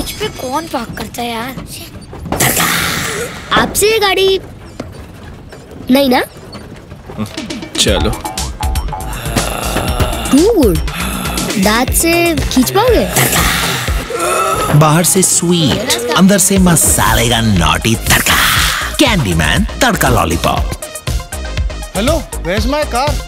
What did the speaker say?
बीच पे कौन पार्क करता है यार? आपसे ये गाड़ी नहीं ना? चलो। Too good. दांत से खींच पाओगे? बाहर से स्वीट, अंदर से मसाले का नॉटी तड़का। कैंडीमैन तड़का lollipop. Hello, where's my car?